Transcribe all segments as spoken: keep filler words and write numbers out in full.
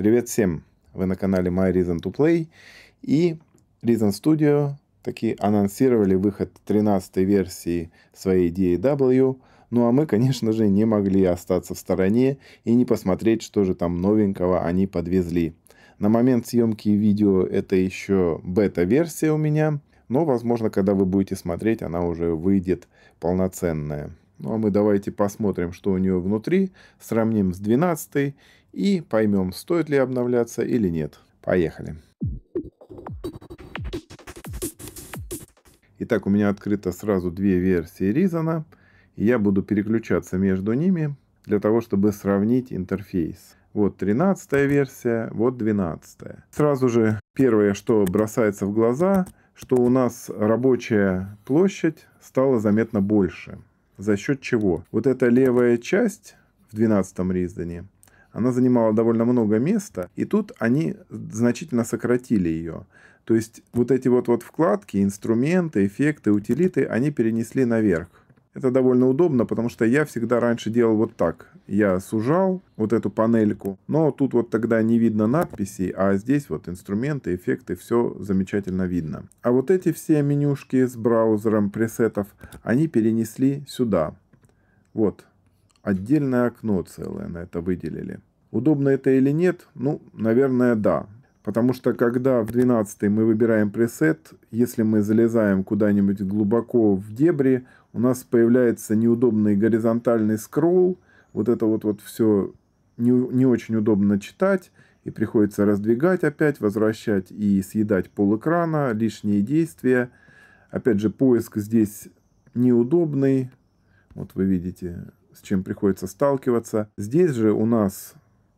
Привет всем! Вы на канале My Reason to Play. И Reason Studio таки анонсировали выход тринадцатой версии своей ди эй дабл ю. Ну а мы, конечно же, не могли остаться в стороне и не посмотреть, что же там новенького они подвезли. На момент съемки видео это еще бета-версия у меня. Но, возможно, когда вы будете смотреть, она уже выйдет полноценная. Ну а мы давайте посмотрим, что у нее внутри, сравним с двенадцатой и поймем, стоит ли обновляться или нет. Поехали. Итак, у меня открыто сразу две версии Reason, и я буду переключаться между ними для того, чтобы сравнить интерфейс. Вот тринадцатая версия, вот двенадцатая. Сразу же первое, что бросается в глаза, что у нас рабочая площадь стала заметно больше. За счет чего? Вот эта левая часть в двенадцатом Reason, она занимала довольно много места, и тут они значительно сократили ее. То есть вот эти вот, вот вкладки, инструменты, эффекты, утилиты, они перенесли наверх. Это довольно удобно, потому что я всегда раньше делал вот так. Я сужал вот эту панельку, но тут вот тогда не видно надписей, а здесь вот инструменты, эффекты, все замечательно видно. А вот эти все менюшки с браузером пресетов, они перенесли сюда. Вот, отдельное окно целое на это выделили. Удобно это или нет? Ну, наверное, да. Потому что когда в двенадцатой мы выбираем пресет, если мы залезаем куда-нибудь глубоко в дебри, у нас появляется неудобный горизонтальный скролл. Вот это вот, вот все не, не очень удобно читать. И приходится раздвигать опять, возвращать и съедать полэкрана, лишние действия. Опять же, поиск здесь неудобный. Вот вы видите, с чем приходится сталкиваться. Здесь же у нас,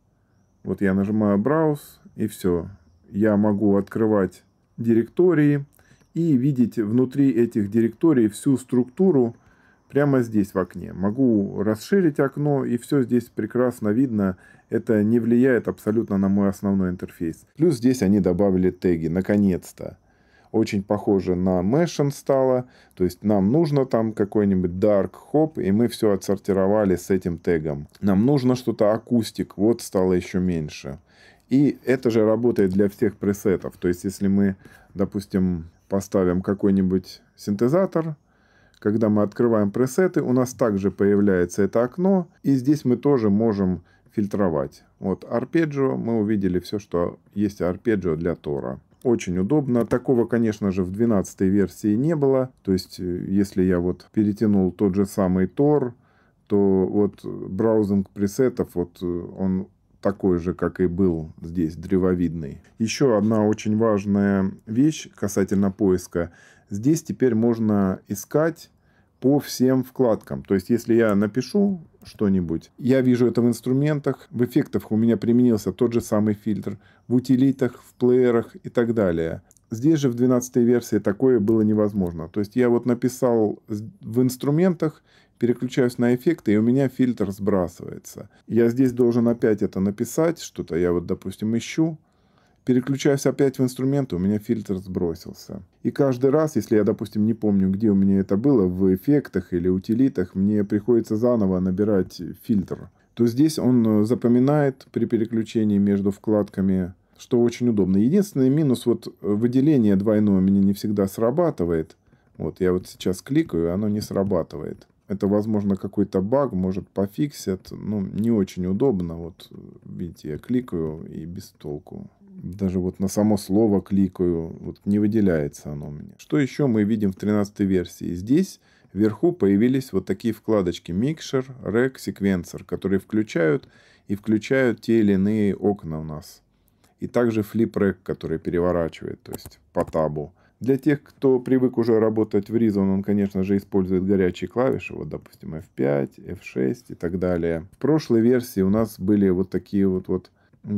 вот я нажимаю «Брауз», и все. Я могу открывать директории и видеть внутри этих директорий всю структуру прямо здесь в окне. Могу расширить окно, и все здесь прекрасно видно. Это не влияет абсолютно на мой основной интерфейс. Плюс здесь они добавили теги, наконец-то. Очень похоже на Meshen стало. То есть нам нужно там какой-нибудь Dark Hop, и мы все отсортировали с этим тегом. Нам нужно что-то акустик, вот стало еще меньше. И это же работает для всех пресетов. То есть если мы, допустим, поставим какой-нибудь синтезатор, когда мы открываем пресеты, у нас также появляется это окно. И здесь мы тоже можем фильтровать. Вот арпеджио, мы увидели все, что есть арпеджио для Тора. Очень удобно. Такого, конечно же, в двенадцатой версии не было. То есть, если я вот перетянул тот же самый Тор, то вот браузинг пресетов, вот он такой же, как и был здесь, древовидный. Еще одна очень важная вещь касательно поиска. Здесь теперь можно искать по всем вкладкам. То есть, если я напишу что-нибудь, я вижу это в инструментах, в эффектах у меня применился тот же самый фильтр, в утилитах, в плеерах и так далее. Здесь же в двенадцатой версии такое было невозможно. То есть, я вот написал в инструментах, переключаюсь на эффекты, и у меня фильтр сбрасывается. Я здесь должен опять это написать, что-то я вот, допустим, ищу. Переключаюсь опять в инструменты, у меня фильтр сбросился. И каждый раз, если я, допустим, не помню, где у меня это было, в эффектах или утилитах, мне приходится заново набирать фильтр. То здесь он запоминает при переключении между вкладками, что очень удобно. Единственный минус, вот выделение двойное у меня не всегда срабатывает. Вот я вот сейчас кликаю, оно не срабатывает. Это, возможно, какой-то баг, может, пофиксят. Ну, не очень удобно. Вот, видите, я кликаю и без толку. Даже вот на само слово кликаю. Вот не выделяется оно у меня. Что еще мы видим в тринадцатой версии? Здесь вверху появились вот такие вкладочки Mixer, Rec, Sequencer, которые включают и включают те или иные окна у нас. И также Flip Rec, который переворачивает, то есть по табу. Для тех, кто привык уже работать в Reason, он, конечно же, использует горячие клавиши. Вот, допустим, эф пять, эф шесть и так далее. В прошлой версии у нас были вот такие вот, вот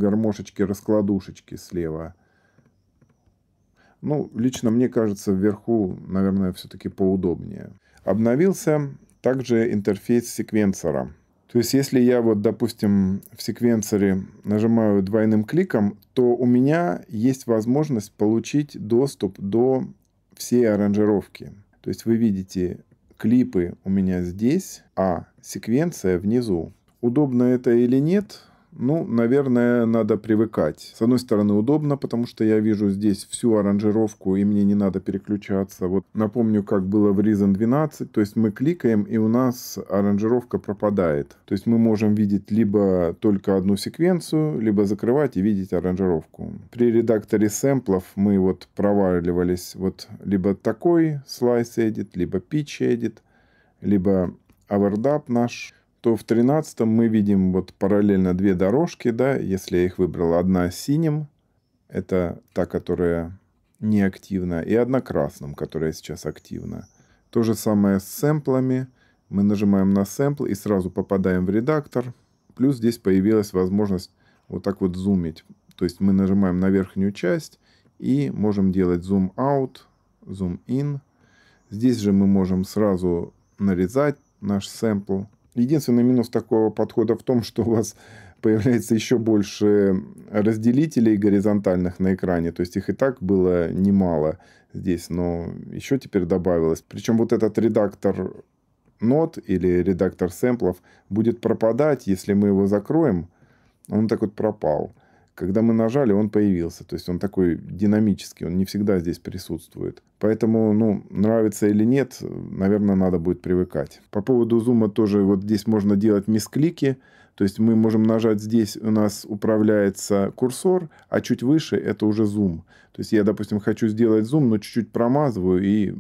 гармошечки-раскладушечки слева. Ну, лично мне кажется, вверху, наверное, все-таки поудобнее. Обновился также интерфейс секвенсора. То есть, если я вот, допустим, в секвенсоре нажимаю двойным кликом, то у меня есть возможность получить доступ до всей аранжировки. То есть, вы видите, клипы у меня здесь, а секвенция внизу. Удобно это или нет? Ну, наверное, надо привыкать. С одной стороны, удобно, потому что я вижу здесь всю аранжировку, и мне не надо переключаться. Вот напомню, как было в Reason двенадцать. То есть мы кликаем, и у нас аранжировка пропадает. То есть мы можем видеть либо только одну секвенцию, либо закрывать и видеть аранжировку. При редакторе сэмплов мы вот проваливались вот либо такой slice edit, либо pitch edit, либо overdub наш. То в тринадцатом мы видим вот параллельно две дорожки, да, если я их выбрал. Одна синим, это та, которая неактивна, и одна красным, которая сейчас активна. То же самое с сэмплами. Мы нажимаем на сэмпл и сразу попадаем в редактор. Плюс здесь появилась возможность вот так вот зумить. То есть мы нажимаем на верхнюю часть и можем делать зум out, зум in. Здесь же мы можем сразу нарезать наш сэмпл. Единственный минус такого подхода в том, что у вас появляется еще больше разделителей горизонтальных на экране. То есть их и так было немало здесь, но еще теперь добавилось. Причем вот этот редактор нот или редактор сэмплов будет пропадать, если мы его закроем. Он так вот пропал. Когда мы нажали, он появился. То есть он такой динамический, он не всегда здесь присутствует. Поэтому, ну, нравится или нет, наверное, надо будет привыкать. По поводу зума тоже вот здесь можно делать мисклики. То есть мы можем нажать здесь, у нас управляется курсор, а чуть выше это уже зум. То есть я, допустим, хочу сделать зум, но чуть-чуть промазываю и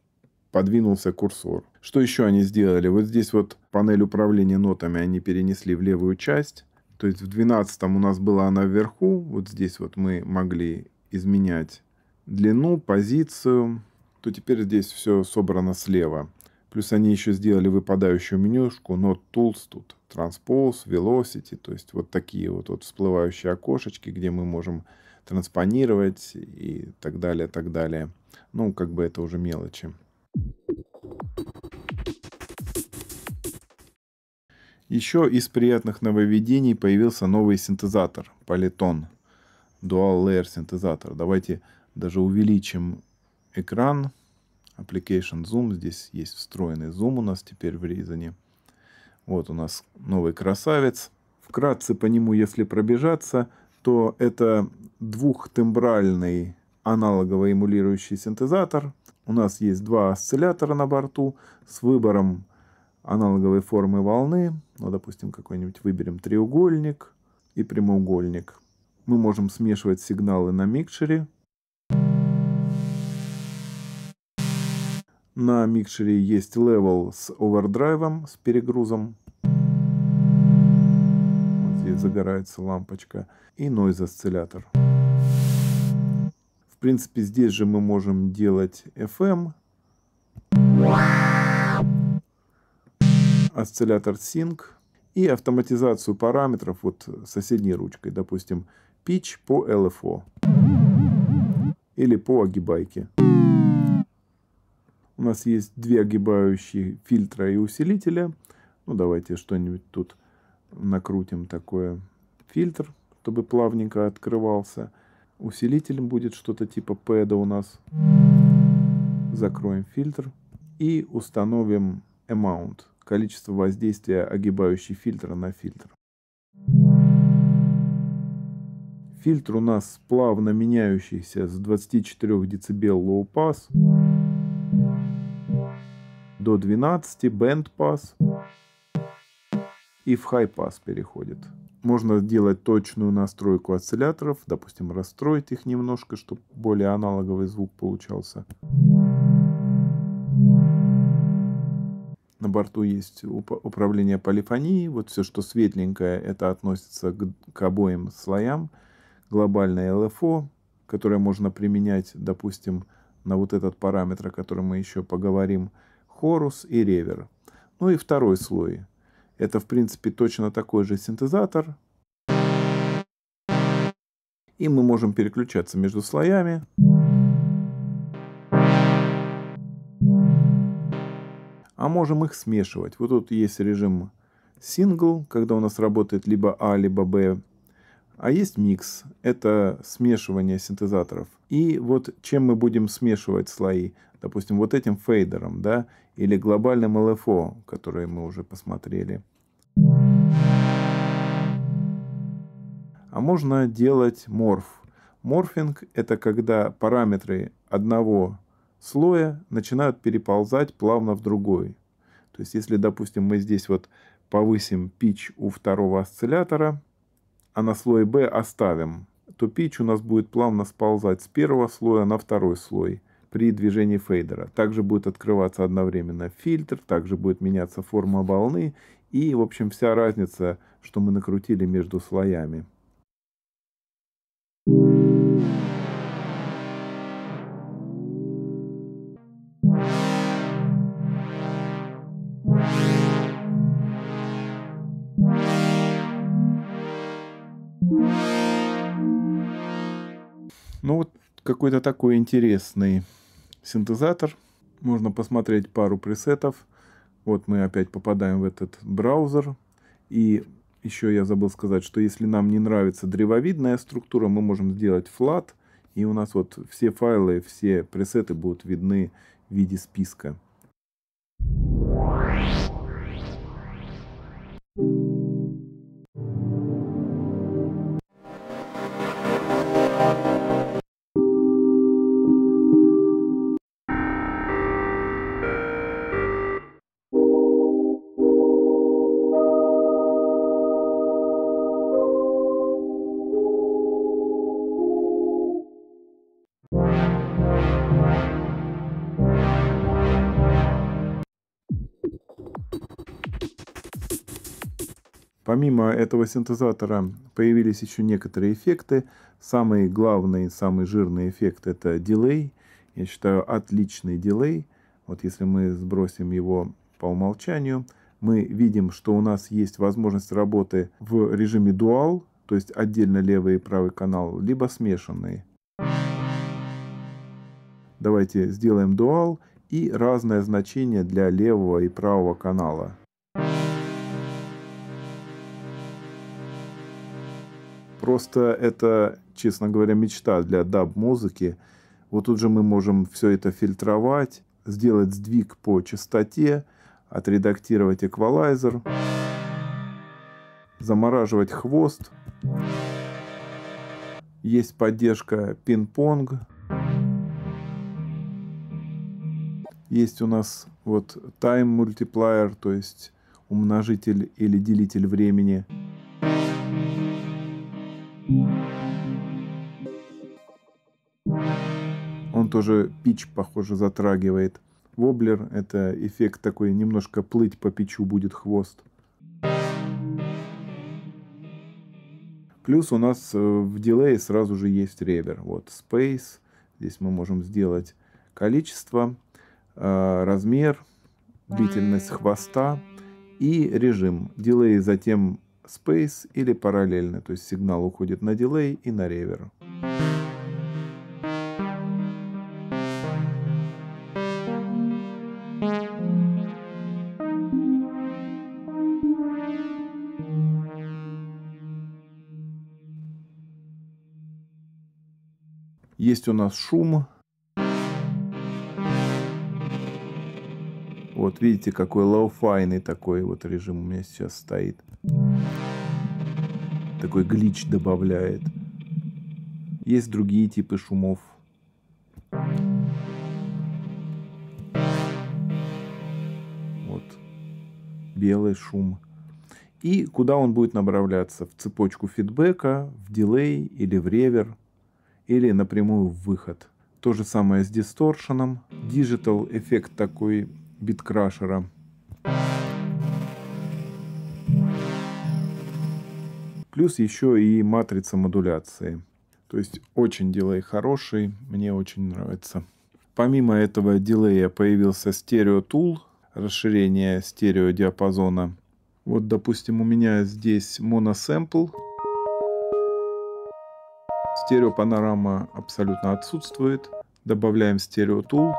подвинулся курсор. Что еще они сделали? Вот здесь вот панель управления нотами они перенесли в левую часть. То есть в двенадцатом у нас была она вверху. Вот здесь вот мы могли изменять длину, позицию. То теперь здесь все собрано слева. Плюс они еще сделали выпадающую менюшку. Not Tools тут. Transpose, Velocity. То есть вот такие вот, вот всплывающие окошечки, где мы можем транспонировать и так далее, так далее. Ну, как бы это уже мелочи. Еще из приятных нововведений появился новый синтезатор Polyton. Dual Layer синтезатор. Давайте даже увеличим экран. Application Zoom. Здесь есть встроенный зум у нас теперь в Reason. Вот у нас новый красавец. Вкратце по нему, если пробежаться, то это двухтембральный аналоговый эмулирующий синтезатор. У нас есть два осциллятора на борту с выбором аналоговой формы волны. Ну, допустим, какой-нибудь выберем треугольник и прямоугольник. Мы можем смешивать сигналы на микшере. На микшере есть левел с овердрайвом, с перегрузом. Вот здесь загорается лампочка. И нойз осциллятор. В принципе, здесь же мы можем делать эф эм. Осциллятор Sync и автоматизацию параметров вот соседней ручкой. Допустим, pitch по эл эф о или по огибайке. У нас есть две огибающие фильтра и усилителя. Ну, давайте что-нибудь тут накрутим такое. Фильтр, чтобы плавненько открывался. Усилитель будет что-то типа пэда у нас. Закроем фильтр и установим amount. Количество воздействия огибающей фильтра на фильтр. Фильтр у нас плавно меняющийся с двадцати четырёх децибел low pass до двенадцати band pass и в high pass переходит. Можно сделать точную настройку осцилляторов, допустим, расстроить их немножко, чтобы более аналоговый звук получался. На борту есть управление полифонией. Вот все, что светленькое, это относится к, к обоим слоям. Глобальное эл эф о, которое можно применять, допустим, на вот этот параметр, о котором мы еще поговорим. Хорус и ревер. Ну и второй слой. Это, в принципе, точно такой же синтезатор. И мы можем переключаться между слоями. А можем их смешивать. Вот тут есть режим Single, когда у нас работает либо А, либо Б. А есть микс. Это смешивание синтезаторов. И вот чем мы будем смешивать слои? Допустим, вот этим фейдером, да, или глобальным эл эф о, который мы уже посмотрели. А можно делать морф. Морфинг – это когда параметры одного слоя начинают переползать плавно в другой. То есть, если, допустим, мы здесь вот повысим pitch у второго осциллятора, а на слой B оставим, то pitch у нас будет плавно сползать с первого слоя на второй слой при движении фейдера. Также будет открываться одновременно фильтр, также будет меняться форма волны и, в общем, вся разница, что мы накрутили между слоями. Ну вот какой-то такой интересный синтезатор. Можно посмотреть пару пресетов. Вот мы опять попадаем в этот браузер. И еще я забыл сказать, что если нам не нравится древовидная структура, мы можем сделать flat. И у нас вот все файлы, все пресеты будут видны в виде списка. Помимо этого синтезатора появились еще некоторые эффекты. Самый главный, самый жирный эффект — это дилей. Я считаю, отличный дилей. Вот если мы сбросим его по умолчанию, мы видим, что у нас есть возможность работы в режиме дуал, то есть отдельно левый и правый канал, либо смешанный. Давайте сделаем дуал и разное значение для левого и правого канала. Просто это, честно говоря, мечта для даб-музыки. Вот тут же мы можем все это фильтровать, сделать сдвиг по частоте, отредактировать эквалайзер, замораживать хвост. Есть поддержка пинг-понг. Есть у нас вот time multiplier, то есть умножитель или делитель времени. Он тоже питч, похоже, затрагивает. Воблер — это эффект такой, немножко плыть по питчу будет хвост. Плюс у нас в дилее сразу же есть ревер. Вот space. Здесь мы можем сделать количество, размер, длительность хвоста и режим. Дилей, затем space или параллельно. То есть сигнал уходит на дилей и на ревер. Есть у нас шум. Вот видите, какой лоу-файный такой вот режим у меня сейчас стоит. Такой глич добавляет. Есть другие типы шумов. Вот белый шум. И куда он будет направляться? В цепочку фидбэка, в дилей или в ревер, или напрямую в выход. То же самое с дисторшеном. Digital эффект такой биткрашера. Плюс еще и матрица модуляции. То есть очень дилей хороший, мне очень нравится. Помимо этого дилея появился стереотул, расширение стереодиапазона. Вот, допустим, у меня здесь моносэмпл. Стереопанорама абсолютно отсутствует. Добавляем стереотул.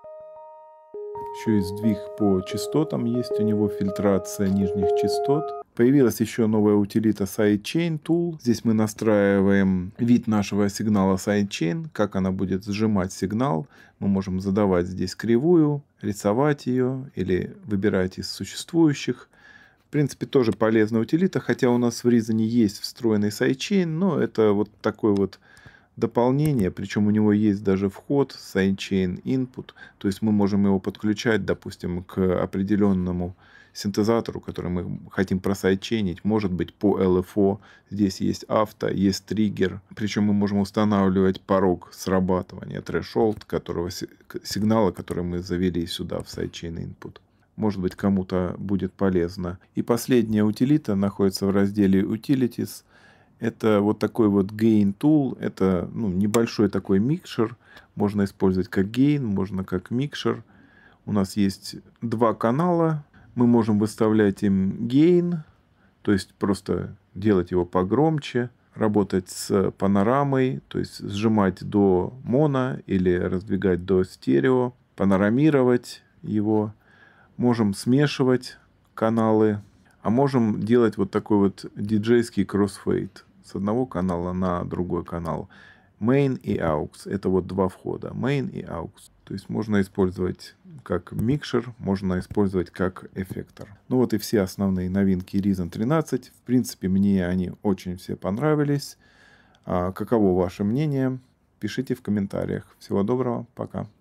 Еще и сдвиг по частотам есть у него, фильтрация нижних частот. Появилась еще новая утилита Sidechain Tool. Здесь мы настраиваем вид нашего сигнала Sidechain, как она будет сжимать сигнал. Мы можем задавать здесь кривую, рисовать ее или выбирать из существующих. В принципе, тоже полезная утилита, хотя у нас в Reason есть встроенный Sidechain, но это вот такой вот дополнение, причем у него есть даже вход Sidechain Input, то есть мы можем его подключать, допустим, к определенному синтезатору, который мы хотим просайдчейнить, может быть по эл эф о, здесь есть авто, есть триггер, причем мы можем устанавливать порог срабатывания, threshold, которого, сигнала, который мы завели сюда в Sidechain Input. Может быть, кому-то будет полезно. И последняя утилита находится в разделе Utilities. Это вот такой вот Gain Tool. Это ну, небольшой такой микшер. Можно использовать как Gain, можно как микшер. У нас есть два канала. Мы можем выставлять им Gain, то есть просто делать его погромче. Работать с панорамой, то есть сжимать до моно или раздвигать до стерео. Панорамировать его. Можем смешивать каналы. А можем делать вот такой вот диджейский кроссфейд с одного канала на другой канал. Main и aux. Это вот два входа. Main и aux. То есть можно использовать как микшер, можно использовать как эффектор. Ну вот и все основные новинки Reason тринадцать. В принципе, мне они очень все понравились. А каково ваше мнение? Пишите в комментариях. Всего доброго. Пока.